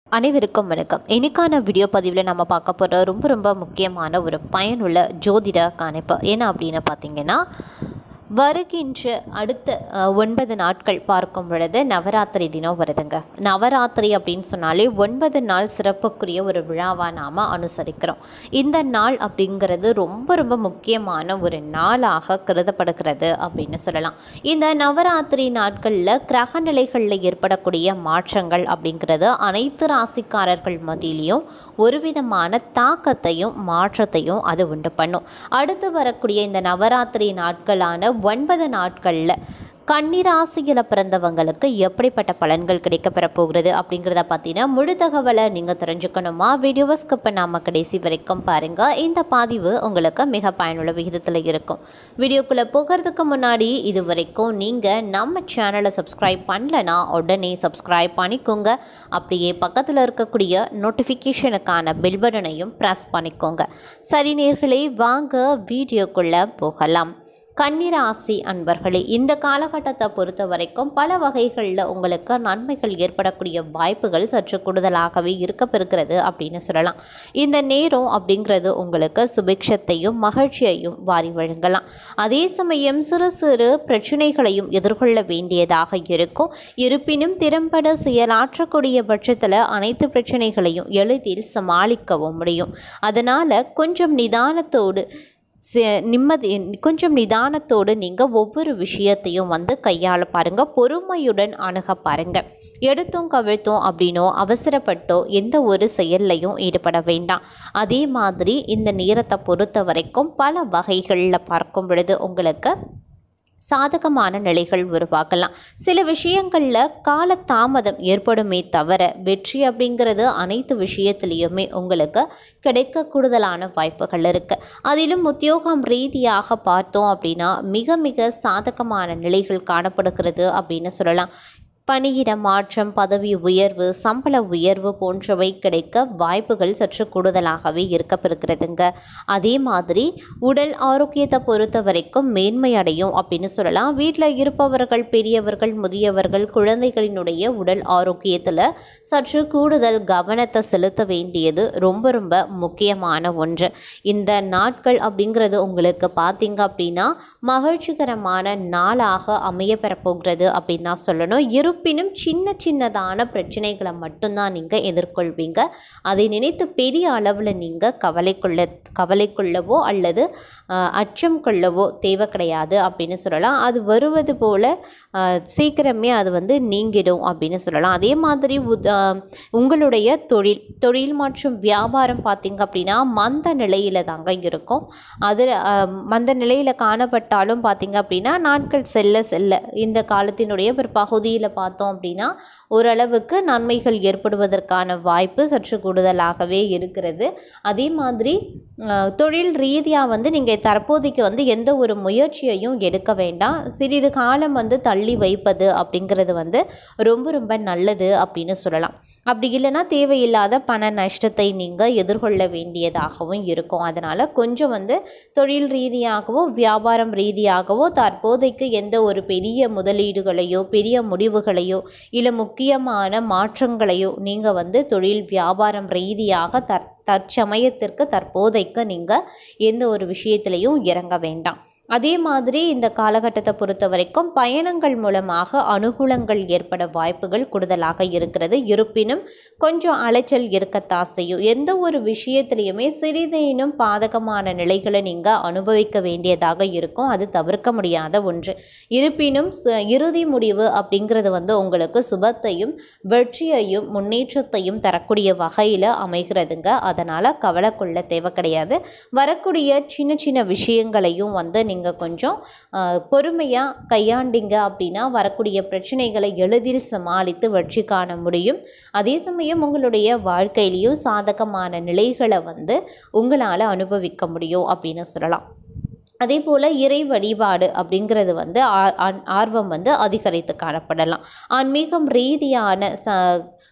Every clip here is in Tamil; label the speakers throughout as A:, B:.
A: அனைவருக்கும் வணக்கம். இன்னைக்கான வீடியோ பதிவில் நம்ம பார்க்க போகிற ரொம்ப முக்கியமான ஒரு பயனுள்ள ஜோதிட கணிப்பு என்ன அப்படின்னு பார்த்தீங்கன்னா, வருகின்ற அடுத்த 9 நாட்கள் பார்க்கும் பொழுது நவராத்திரி தினம் வருதுங்க. நவராத்திரி அப்படின்னு சொன்னாலே 9 நாள் சிறப்புக்குரிய ஒரு விழாவாக நாம் அனுசரிக்கிறோம். இந்த நாள் அப்படிங்கிறது ரொம்ப முக்கியமான ஒரு நாளாக கருதப்படுகிறது அப்படின்னு சொல்லலாம். இந்த நவராத்திரி நாட்களில் கிரக நிலைகளில் ஏற்படக்கூடிய மாற்றங்கள் அப்படிங்கிறது அனைத்து ராசிக்காரர்கள் மத்தியிலையும் ஒரு விதமான தாக்கத்தையும் மாற்றத்தையும் அது உண்டு பண்ணும். அடுத்து வரக்கூடிய இந்த நவராத்திரி நாட்களான 9 நாட்களில் கன்னிராசியில் பிறந்தவங்களுக்கு எப்படிப்பட்ட பலன்கள் கிடைக்கப்பெற போகிறது அப்படிங்கிறத பார்த்தீங்கன்னா முழு தகவலை நீங்கள் தெரிஞ்சுக்கணுமா? வீடியோவை ஸ்கிப் பண்ணாமல் கடைசி வரைக்கும் பாருங்கள். இந்த பதிவு உங்களுக்கு மிக பயனுள்ள விகிதத்தில் இருக்கும். வீடியோக்குள்ளே போகிறதுக்கு முன்னாடி இது வரைக்கும் நீங்கள் நம்ம சேனலை சப்ஸ்கிரைப் பண்ணலன்னா உடனே சப்ஸ்கிரைப் பண்ணிக்கோங்க. அப்படியே பக்கத்தில் இருக்கக்கூடிய நோட்டிஃபிகேஷனுக்கான பெல் பட்டனையும் ப்ரெஸ் பண்ணிக்கோங்க. சரி நேயர்களே, வாங்க வீடியோக்குள்ளே போகலாம். கன்னிராசி அன்பர்களே, இந்த காலகட்டத்தை பொறுத்த வரைக்கும் பல வகைகளில் உங்களுக்கு நன்மைகள் ஏற்படக்கூடிய வாய்ப்புகள் சற்று கூடுதலாகவே இருக்கப்பெறுகிறது அப்படின்னு சொல்லலாம். இந்த நேரம் அப்படிங்கிறது உங்களுக்கு சுபிக்ஷத்தையும் மகிழ்ச்சியையும் வாரி வழங்கலாம். அதே சமயம் சிறு பிரச்சனைகளையும் எதிர்கொள்ள வேண்டியதாக இருக்கும். இருப்பினும் திறம்பட செயலாற்றக்கூடிய பட்சத்தில் அனைத்து பிரச்சனைகளையும் எளிதில் சமாளிக்கவும் முடியும். அதனால் கொஞ்சம் நிதானத்தோடு நீங்கள் ஒவ்வொரு விஷயத்தையும் கையாள பாருங்கள். பொறுமையுடன் அணுக பாருங்கள். எடுத்தும் கவிழ்த்தும் அப்படின்னோ அவசரப்பட்டோ எந்த ஒரு செயல்லையும் ஈடுபட வேண்டாம். அதே மாதிரி இந்த நேரத்தை பொறுத்த வரைக்கும் பல வகைகளில் பார்க்கும் பொழுது உங்களுக்கு சாதகமான நிலைகள் உருவாக்கலாம். சில விஷயங்களில் கால தாமதம் ஏற்படுமே தவிர வெற்றி அப்படிங்கிறது அனைத்து விஷயத்திலையுமே உங்களுக்கு கிடைக்க கூடுதலான வாய்ப்புகள் இருக்குது. அதிலும் உத்தியோகம் ரீதியாக பார்த்தோம் அப்படின்னா மிக சாதகமான நிலைகள் காணப்படுகிறது அப்படின்னு சொல்லலாம். பணியிட மாற்றம், பதவி உயர்வு, சம்பள உயர்வு போன்றவை கிடைக்க வாய்ப்புகள் சற்று கூடுதலாகவே இருக்கப்பெறுகிறதுங்க. அதே மாதிரி உடல் ஆரோக்கியத்தை பொறுத்த வரைக்கும் மேன்மை அடையும் அப்படின்னு சொல்லலாம். வீட்டில் இருப்பவர்கள், பெரியவர்கள், முதியவர்கள், குழந்தைகளினுடைய உடல் ஆரோக்கியத்தில் சற்று கூடுதல் கவனத்தை செலுத்த வேண்டியது ரொம்ப முக்கியமான ஒன்று. இந்த நாட்கள் அப்படிங்கிறது உங்களுக்கு பார்த்தீங்க அப்படின்னா மகிழ்ச்சிகரமான நாளாக அமைய பெறப்போகிறது அப்படின்னு தான் சொல்லணும். இருப்பினும் சின்னதான பிரச்சனைகளை மட்டும்தான் நீங்கள் எதிர்கொள்வீங்க. அதை நினைத்து பெரிய அளவில் நீங்கள் கவலை கொள்ளவோ அல்லது அச்சம் கொள்ளவோ தேவை கிடையாது அப்படின்னு சொல்லலாம். அது வருவது போல் சீக்கிரமே அது நீங்கிடும் அப்படின்னு சொல்லலாம். அதே மாதிரி உங்களுடைய தொழில் மற்றும் வியாபாரம் பார்த்தீங்க அப்படின்னா மந்த நிலையில் தாங்க இருக்கும். அது மந்த நிலையில் காணப்பட்டாலும் பார்த்தீங்க அப்படின்னா நாட்கள் செல்ல இந்த காலத்தினுடைய ஒரு பகுதியில் பார்த்தோம் அப்படின்னா ஓரளவுக்கு நன்மைகள் ஏற்படுவதற்கான வாய்ப்பு சற்று கூடுதலாகவே இருக்கிறது. அதே மாதிரி தொழில் ரீதியாக நீங்கள் தற்போதைக்கு எந்த ஒரு முயற்சியையும் எடுக்க வேண்டாம். சிறிது காலம் தள்ளி வைப்பது அப்படிங்கிறது ரொம்ப நல்லது அப்படின்னு சொல்லலாம். அப்படி இல்லைன்னா தேவையில்லாத பண நஷ்டத்தை நீங்கள் எதிர்கொள்ள வேண்டியதாகவும் இருக்கும். அதனால் கொஞ்சம் தொழில் ரீதியாகவோ வியாபாரம் ரீதியாகவோ தற்போதைக்கு எந்த ஒரு பெரிய முதலீடுகளையோ பெரிய முடிவுகளையோ இல்லை முக்கியமான மாற்றங்களையோ நீங்கள் தொழில் வியாபாரம் ரீதியாக தற்சமயத்திற்கு தற்போதைக்கு நீங்கள் எந்த ஒரு விஷயத்திலையும் இறங்க வேண்டாம். அதே மாதிரி இந்த காலகட்டத்தை பொறுத்த வரைக்கும் பயணங்கள் மூலமாக அனுகூலங்கள் ஏற்பட வாய்ப்புகள் கூடுதலாக இருக்கிறது. இருப்பினும் கொஞ்சம் அலைச்சல் இருக்கத்தான் செய்யும். எந்த ஒரு விஷயத்திலையுமே சிறிதேனும் பாதகமான நிலைகளை நீங்கள் அனுபவிக்க வேண்டியதாக இருக்கும். அது தவிர்க்க முடியாத ஒன்று. இருப்பினும் இறுதி முடிவு அப்படிங்கிறது உங்களுக்கு சுபத்தையும் வெற்றியையும் முன்னேற்றத்தையும் தரக்கூடிய வகையில் அமைகிறதுங்க. அதனால் கவலை கொள்ள தேவை கிடையாது. வரக்கூடிய சின்ன விஷயங்களையும் நீங்கள் கொஞ்சம் பொறுமையாக கையாண்டிங்க அப்படின்னா வரக்கூடிய பிரச்சனைகளை எளிதில் சமாளித்து வெற்றி காண முடியும். அதே சமயம் உங்களுடைய வாழ்க்கையிலையும் சாதகமான நிலைகளை உங்களால் அனுபவிக்க முடியும் அப்படின்னு சொல்லலாம். அதே போல் இறை வழிபாடு அப்படிங்கிறது ஆர்வம் அதிகரித்து காணப்படலாம். ஆன்மீகம் ரீதியான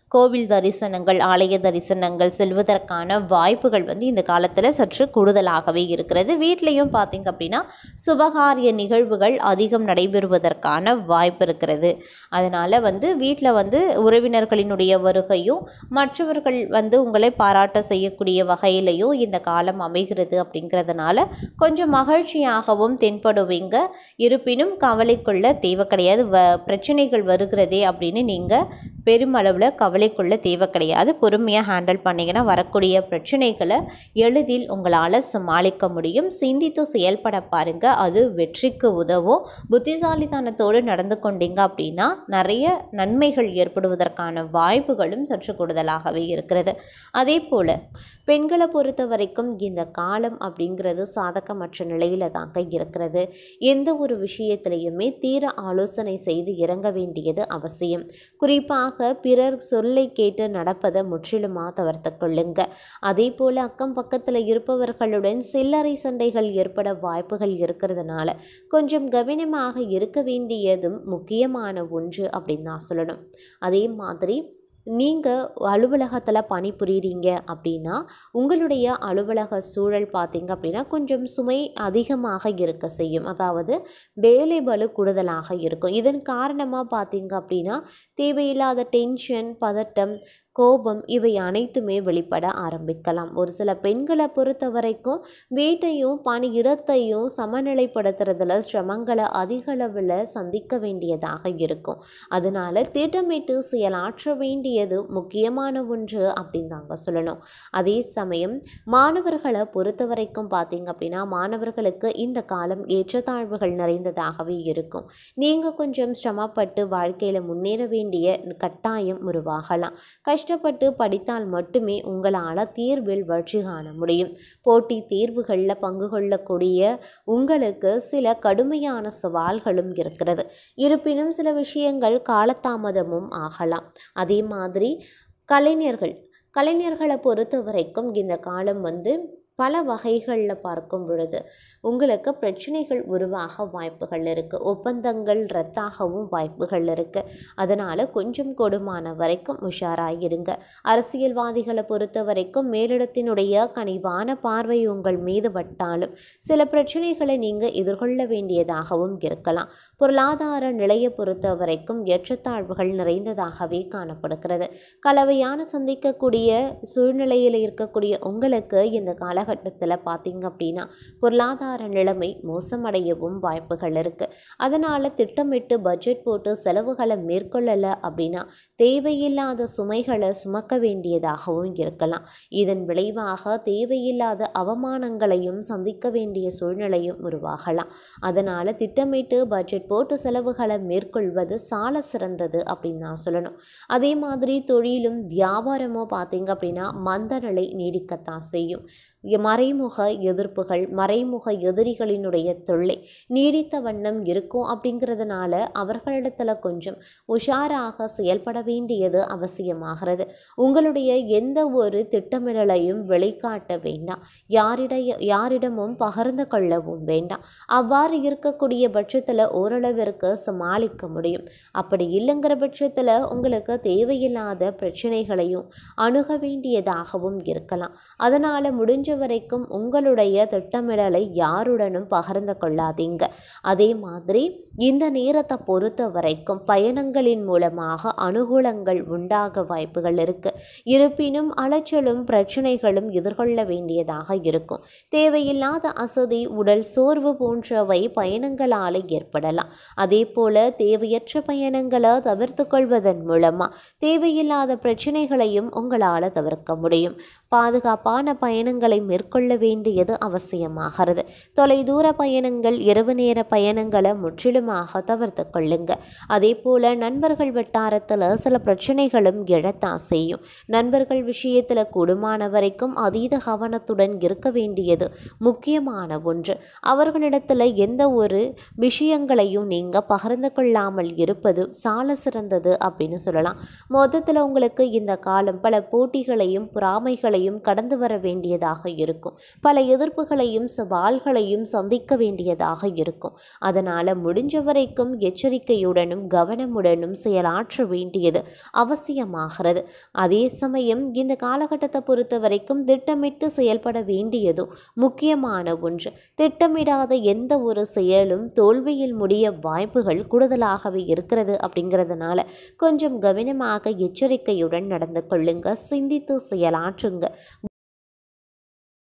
A: கோவில் தரிசனங்கள், ஆலய தரிசனங்கள் செல்வதற்கான வாய்ப்புகள் இந்த காலத்தில் சற்று கூடுதலாகவே இருக்கிறது. வீட்லேயும் பார்த்திங்க அப்படின்னா சுபகாரிய நிகழ்வுகள் அதிகம் நடைபெறுவதற்கான வாய்ப்பு இருக்கிறது. அதனால் வீட்டில் உறவினர்களினுடைய வருகையும் மற்றவர்கள் உங்களை பாராட்ட செய்யக்கூடிய வகையிலையும் இந்த காலம் அமைகிறது. அப்படிங்கிறதுனால கொஞ்சம் மகிழ்ச்சியாகவும் தென்படுவீங்க. இருப்பினும் கவலைக்குள்ள தேவை கிடையாது. பிரச்சனைகள் வருகிறதே அப்படின்னு நீங்கள் பெருமளவில் கவலைக்குள்ள தேவை கிடையாது. பொறுமையாக ஹேண்டில் பண்ணிங்கன்னா வரக்கூடிய பிரச்சனைகளை எளிதில் உங்களால் சமாளிக்க முடியும். சிந்தித்து செயல்பட பாருங்கள், அது வெற்றிக்கு உதவும். புத்திசாலித்தனத்தோடு நடந்து கொண்டீங்க அப்படின்னா நிறைய நன்மைகள் ஏற்படுவதற்கான வாய்ப்புகளும் சற்று கூடுதலாகவே இருக்கிறது. அதே போல் பெண்களை பொறுத்த வரைக்கும் இந்த காலம் அப்படிங்கிறது சாதகமற்ற நிலையில் தாங்க இருக்கிறது. எந்த ஒரு விஷயத்திலையுமே தீர ஆலோசனை செய்து இறங்க வேண்டியது அவசியம். குறிப்பாக பிறர் சொல்லை கேட்டு நடப்பதை முற்றிலுமாக தவிர்த்து கொள்ளுங்க. அதே போல் அக்கம் பக்கத்தில் இருப்பவர்களுடன் சில்லறை சண்டைகள் ஏற்பட வாய்ப்புகள் இருக்கிறதுனால கொஞ்சம் கவனமாக இருக்க வேண்டியதும் முக்கியமான ஒன்று அப்படின்னு தான் சொல்லணும். அதே மாதிரி நீங்கள் அலுவலகத்தில் பணிபுரிகிறீங்க அப்படின்னா உங்களுடைய அலுவலக சூழல் பார்த்திங்க அப்படின்னா கொஞ்சம் சுமை அதிகமாக இருக்க செய்யும். அதாவது வேலை பளு கூடுதலாக இருக்கும். இதன் காரணமாக பார்த்திங்க அப்படின்னா தேவையில்லாத டென்ஷன், பதட்டம், கோபம் இவை அனைத்துமே வெளிப்பட ஆரம்பிக்கலாம். ஒரு சில பெண்களை பொறுத்த வரைக்கும் வீட்டையும் பணியிடத்தையும் சமநிலைப்படுத்துறதுல சிரமங்களை அதிக அளவில் சந்திக்க வேண்டியதாக இருக்கும். அதனால் திட்டமிட்டு செயலாற்ற வேண்டியது முக்கியமான ஒன்று அப்படின்னு தாங்க சொல்லணும். அதே சமயம் மாணவர்களை பொறுத்த வரைக்கும் பார்த்திங்க அப்படின்னா மாணவர்களுக்கு இந்த காலம் ஏற்றத்தாழ்வுகள் நிறைந்ததாகவே இருக்கும். நீங்கள் கொஞ்சம் சிரமப்பட்டு வாழ்க்கையில் முன்னேற வேண்டிய கட்டாயம் உருவாகலாம். கஷ்டப்பட்டு படித்தால் மட்டுமே உங்களால் தேர்வில் வெற்றி காண முடியும். போட்டி தேர்வுகளில் பங்கு கொள்ளக்கூடிய உங்களுக்கு சில கடுமையான சவால்களும் இருக்கிறது. இருப்பினும் சில விஷயங்கள் காலதாமதமும் ஆகலாம். அதே மாதிரி கலைஞர்களை பொறுத்த வரைக்கும் இந்த காலம் பல வகைகளில் பார்க்கும் பொழுது உங்களுக்கு பிரச்சனைகள் உருவாக வாய்ப்புகள் இருக்குது. ஒப்பந்தங்கள் ரத்தாகவும் வாய்ப்புகள் இருக்குது. அதனால் கொஞ்சம் கொடுமான வரைக்கும் உஷாராயிருங்க. அரசியல்வாதிகளை பொறுத்த வரைக்கும் மேலிடத்தினுடைய கனிவான பார்வை உங்கள் மீது பட்டாலும் சில பிரச்சனைகளை நீங்கள் எதிர்கொள்ள வேண்டியதாகவும் இருக்கலாம். பொருளாதார நிலையை பொறுத்த வரைக்கும் ஏற்றத்தாழ்வுகள் நிறைந்ததாகவே காணப்படுகிறது. கலவையான சந்திக்கக்கூடிய சூழ்நிலையில் இருக்கக்கூடிய உங்களுக்கு இந்த காலகட்டத்தில் பார்த்திங்க அப்படின்னா பொருளாதார நிலைமை மோசமடையவும் வாய்ப்புகள் இருக்குது. அதனால் திட்டமிட்டு பட்ஜெட் போட்டு செலவுகளை மேற்கொள்ளலை அப்படின்னா தேவையில்லாத சுமைகளை சுமக்க வேண்டியதாகவும் இருக்கலாம். இதன் விளைவாக தேவையில்லாத அவமானங்களையும் சந்திக்க வேண்டிய சூழ்நிலையும் உருவாகலாம். அதனால் திட்டமிட்டு பட்ஜெட் போட்டு செலவுகளை மேற்கொள்வது சால சிறந்தது அப்படின்னு நான் சொல்லணும். அதே மாதிரி தொழிலும் வியாபாரமோ பார்த்திங்க அப்படின்னா மந்த நிலை நீடிக்கத்தான் செய்யும். மறைமுக எதிர்ப்புகள், மறைமுக எதிரிகளினுடைய தொல்லை நீடித்த வண்ணம் இருக்கும். அப்படிங்கிறதுனால அவர்களிடத்துல கொஞ்சம் உஷாராக செயல்பட வேண்டியது அவசியமாகிறது. உங்களுடைய எந்த ஒரு திட்டமிடலையும் வெளிக்காட்ட வேண்டாம். யாரிடமும் பகிர்ந்து கொள்ளவும் வேண்டாம். அவ்வாறு இருக்கக்கூடிய பட்சத்தில் ஓரளவிற்கு சமாளிக்க முடியும். அப்படி இல்லைங்கிற பட்சத்தில் உங்களுக்கு தேவையில்லாத பிரச்சனைகளையும் அணுக வேண்டியதாகவும் இருக்கலாம். அதனால் முடிஞ்ச வரைக்கும் உங்களுடைய திட்டமிடலை யாருடனும் பகிர்ந்து கொள்ளாதீங்க. அதே மாதிரி இந்த நேரத்தை பொறுத்த வரைக்கும் பயணங்களின் மூலமாக அனுகூலங்கள் உண்டாக வாய்ப்புகள் இருக்கு. இருப்பினும் அலைச்சலும் பிரச்சனைகளும் எதிர்கொள்ள வேண்டியதாக இருக்கும். தேவையில்லாத அசதி, உடல் சோர்வு போன்றவை பயணங்களால் ஏற்படலாம். அதே போல தேவையற்ற பயணங்களை தவிர்த்து கொள்வதன் மூலமா தேவையில்லாத பிரச்சனைகளையும் உங்களால் தவிர்க்க முடியும். பாதுகாப்பான பயணங்களை மேற்கொள்ள வேண்டியது அவசியமாகிறது. தொலைதூர பயணங்கள், இரவு நேர பயணங்களை முற்றிலுமாக தவிர்த்து கொள்ளுங்க. அதே போல நண்பர்கள் வட்டாரத்தில் சில பிரச்சனைகளும் எழத்தான் செய்யும். நண்பர்கள் விஷயத்தில் கூடுமான வரைக்கும் அதீத கவனத்துடன் இருக்க வேண்டியது முக்கியமான ஒன்று. அவர்களிடத்தில் எந்த ஒரு விஷயங்களையும் நீங்கள் பகிர்ந்து கொள்ளாமல் இருப்பது சால சிறந்தது அப்படின்னு சொல்லலாம். மொத்தத்தில் உங்களுக்கு இந்த காலம் பல போட்டிகளையும் பொறாமைகளையும் கடந்து வர வேண்டியதாக இருக்கும். இருக்கும். பல எதிர்ப்புகளையும் சவால்களையும் சந்திக்க வேண்டியதாக இருக்கும். அதனால் முடிஞ்ச வரைக்கும் எச்சரிக்கையுடனும் கவனமுடனும் செயலாற்ற வேண்டியது அவசியமாகிறது. அதே சமயம் இந்த காலகட்டத்தை பொறுத்த வரைக்கும் திட்டமிட்டு செயல்பட வேண்டியதும் முக்கியமான ஒன்று. திட்டமிடாத எந்த ஒரு செயலும் தோல்வியில் முடிய வாய்ப்புகள் கூடுதலாகவே இருக்கிறது. அப்படிங்கிறதுனால கொஞ்சம் கவனமாக எச்சரிக்கையுடன் நடந்து கொள்ளுங்க. சிந்தித்து செயலாற்றுங்க.